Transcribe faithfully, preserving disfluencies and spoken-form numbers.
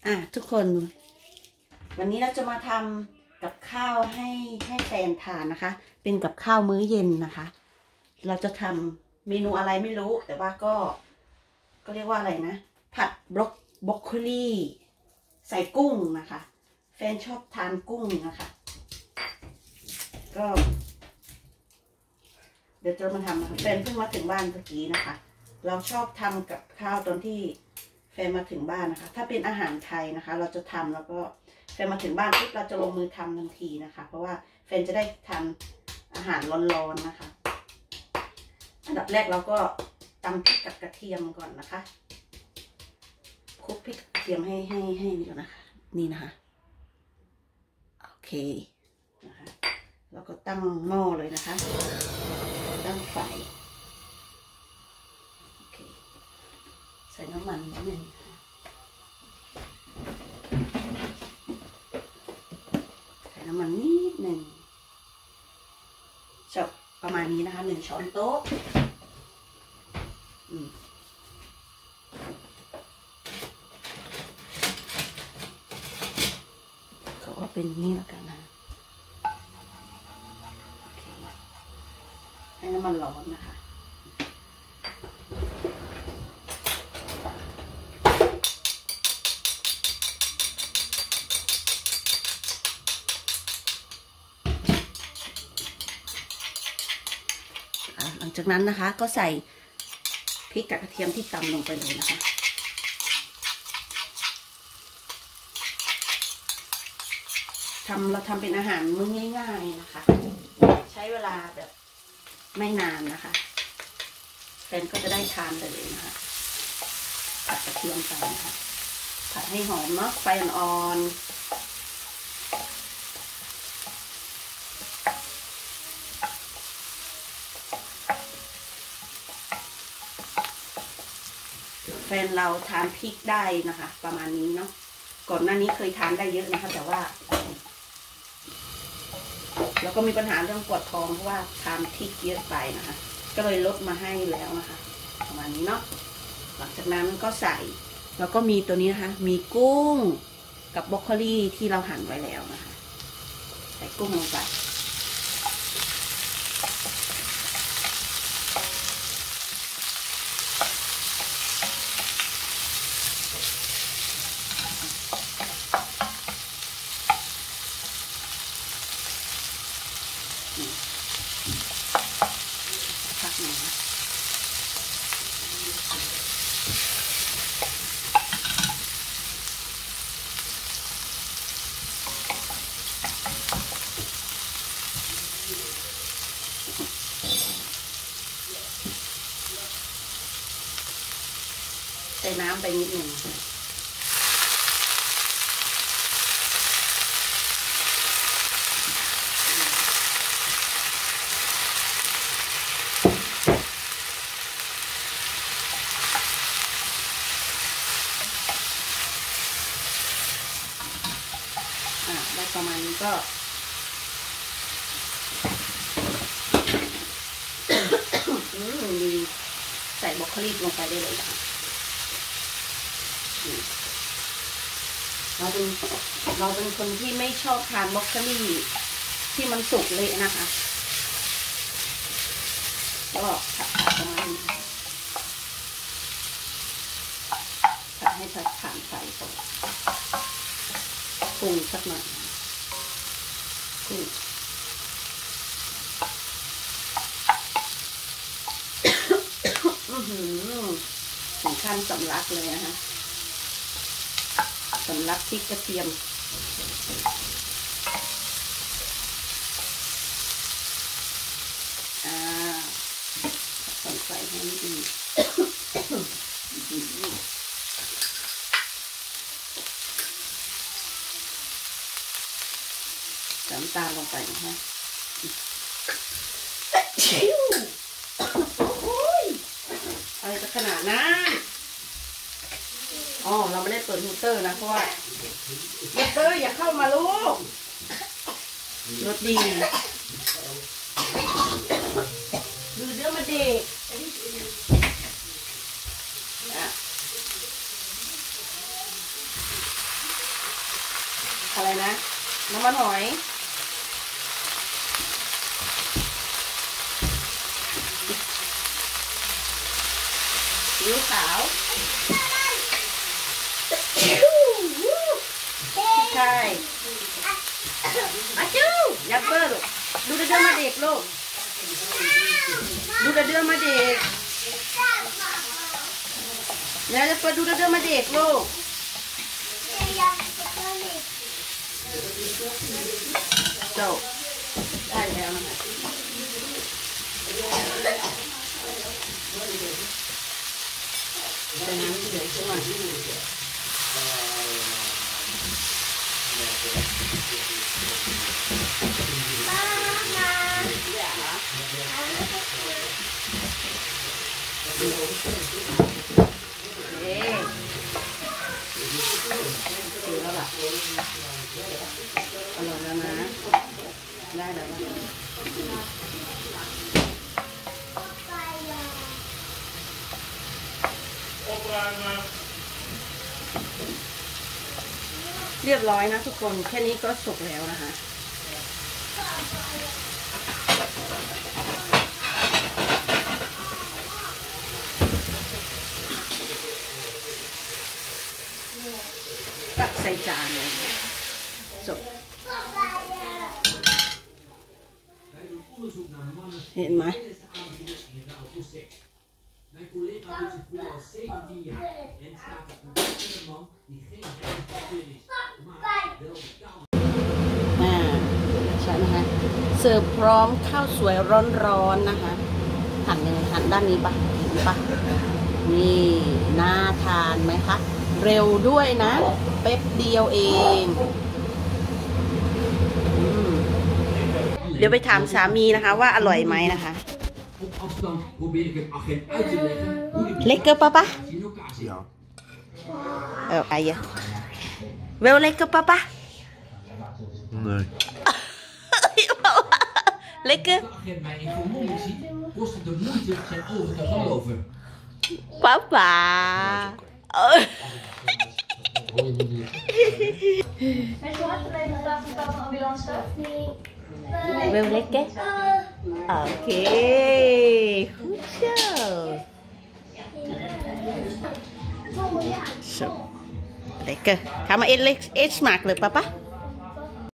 อ่ะทุกคนวันนี้เราจะมาทำกับข้าวให้ให้แฟนทานนะคะเป็นกับข้าวมื้อเย็นนะคะเราจะทำเมนูอะไรไม่รู้แต่ว่าก็ก็เรียกว่าอะไรนะผัดบล็อกบล็อกโคลีใส่กุ้งนะคะแฟนชอบทานกุ้งนะคะก็เดี๋ยวจะมาทำนะคะแฟนเพิ่งมาถึงบ้านเมื่อกี้นะคะเราชอบทำกับข้าวตอนที่แฟนมาถึงบ้านนะคะถ้าเป็นอาหารไทยนะคะเราจะทำแล้วก็แฟนมาถึงบ้านปุ๊บเราจะลงมือทำทันทีนะคะเพราะว่าแฟนจะได้ทานอาหารร้อนๆนะคะอันดับแรกเราก็ตำพริกกับกระเทียมก่อนนะคะคลุกพริกกระเทียมให้ให้ให้นี่ก่อนนะคะนี่นะคะโอเคนะคะแล้วก็ตั้งหม้อเลยนะคะตั้งไฟโอเคใส่น้ำมันนิดนึงใส่น้ำมันนิดหนึ่งชอบประมาณนี้นะคะหนึ่งช้อนโต๊ะอืมเขาก็เป็นนี่แล้วกันนะโอเคให้น้ำมันร้อนนะคะหลังจากนั้นนะคะก็ใส่พริกกับกระเทียมที่ตำลงไปเลยนะคะทำเราทำเป็นอาหารมื้อง่ายๆนะคะใช้เวลาแบบไม่นานนะคะแฟนก็จะได้ทานเลยนะคะผัดกระเทียมไปนะคะผัดให้หอมเนาะไฟอ่อนๆแฟนเราทานพริกได้นะคะประมาณนี้เนาะก่อนหน้านี้เคยทานได้เยอะนะคะแต่ว่าแล้วก็มีปัญหาเรื่องปวดท้องเพราะว่าทานพริกเยอะไปนะคะก็เลยลดมาให้แล้วนะคะประมาณนี้เนาะหลังจากนั้นก็ใส่แล้วก็มีตัวนี้นะคะมีกุ้งกับบรอกโคลีที่เราหั่นไว้แล้วนะคะใส่กุ้งลงไปพักหนึ่งนะใส่น้ำไปนิดหนึ่งได้ประมาณนี้ก็มีใส่บรอกโคลีลงไปได้เลยนะคะเราเป็นเราเป็นคนที่ไม่ชอบทานบรอกโคลีที่มันสุกเละนะคะก็ผัดประมาณนี้ผัดให้ผัดผ่านไฟก่อนปรุงสักหน่อยกุ้งถึงขั้นสำลักเลยนะคะสำลักพริกกระเทียมอ่าใส่ไฟให้ดีน้ำตาลลงไปนะคะชิวโอ้ยอะไรจะขนาดนั้นอ๋อเราไม่ได้เปิดฮีเตอร์นะเพราะว่าฮีเตอร์อย่าเข้ามาลูกรสดีดูเดี๋ยวมาเด็ก พนะน้ำมันหอยซีอิ๊วขาวใช่มาจูยับเบอร์ลูกดูเดือดมาเด็กลูกดูเดือดมาเด็กเนี่ยจะเปิดดูเดือดมาเด็กลูกโตได้แล้วนะคะแต่น้ำเดือดขึ้นมาเอ๊ะดูแล้วล่ะอร่อยแล้วนะได้แล้วนะเรียบร้อยนะทุกคนแค่นี้ก็สุกแล้วนะคะตักใส่จานเลยสุกเห็นไหมอ่าใช่ไหมคะเสิร์ฟพร้อมข้าวสวยร้อนๆนะคะหันยังไงหันด้านนี้ปะเห็นปะนี่น่าทานไหมคะเร็วด้วยนะแป๊บเดียวเองเดี๋ยวไปถามสามีนะคะว่าอร่อยไหมนะคะเล็กเกินปะปะเออไปเยอะเวลเล็กเกินปะปะเล็กเกินปะปะWel lekker? Oké, goed zo. Zo, lekker. Ga maar eet, eet smakelijk, papa.